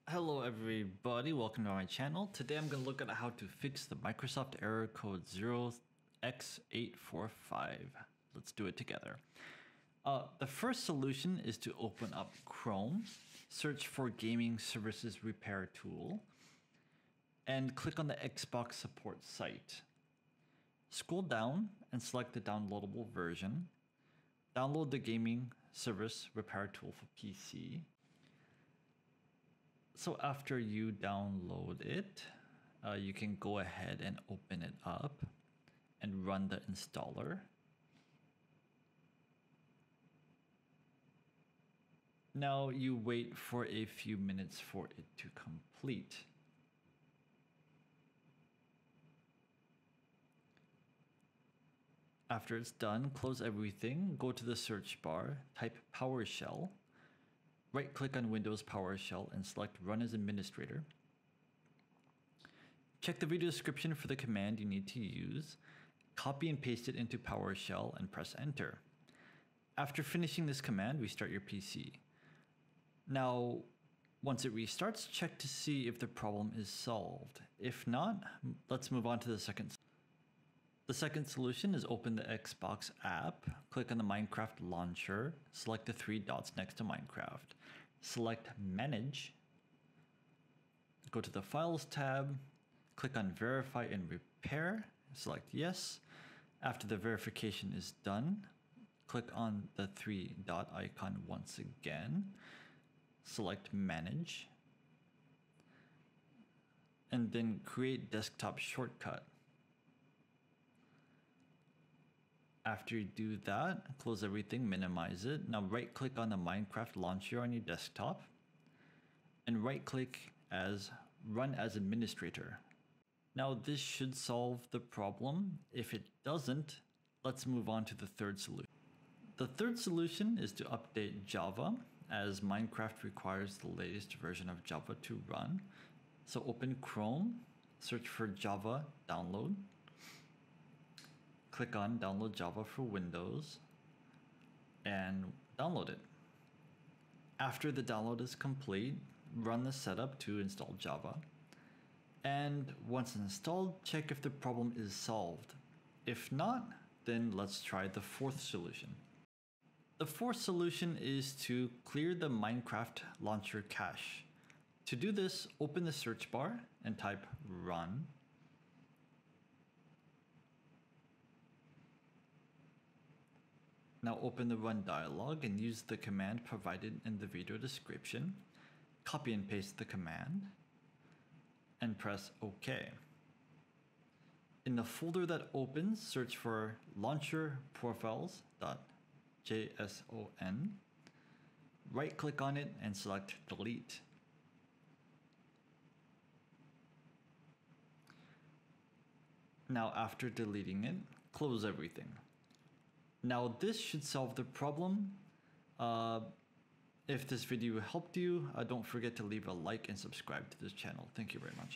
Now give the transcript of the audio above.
Hello everybody, welcome to my channel. Today I'm going to look at how to fix the Microsoft error code 0x80004005. Let's do it together. The first solution is to open up Chrome, search for Gaming Services Repair Tool, and click on the Xbox support site. Scroll down and select the downloadable version. Download the Gaming Service Repair Tool for PC. So after you download it, you can go ahead and open it up and run the installer. Now you wait for a few minutes for it to complete. After it's done, close everything, go to the search bar, type PowerShell. Right-click on Windows PowerShell and select Run as Administrator. Check the video description for the command you need to use. Copy and paste it into PowerShell and press Enter. After finishing this command, restart your PC. Now, once it restarts, check to see if the problem is solved. If not, let's move on to the second. The second solution is open the Xbox app, click on the Minecraft launcher, select the three dots next to Minecraft, select Manage, go to the Files tab, click on Verify and Repair, select Yes. After the verification is done, click on the three dot icon once again, select Manage, and then create desktop shortcut. After you do that, close everything, minimize it. Now right-click on the Minecraft launcher on your desktop and right-click as Run as Administrator. Now this should solve the problem. If it doesn't, let's move on to the third solution. The third solution is to update Java, as Minecraft requires the latest version of Java to run. So open Chrome, search for Java download. Click on Download Java for Windows and download it. After the download is complete, run the setup to install Java. And once installed, check if the problem is solved. If not, then let's try the fourth solution. The fourth solution is to clear the Minecraft launcher cache. To do this, open the search bar and type run. Now open the run dialog and use the command provided in the video description. Copy and paste the command and press OK. In the folder that opens, search for launcher profiles.json. Right click on it and select delete. Now after deleting it, close everything. Now this should solve the problem. If this video helped you, don't forget to leave a like and subscribe to this channel. Thank you very much.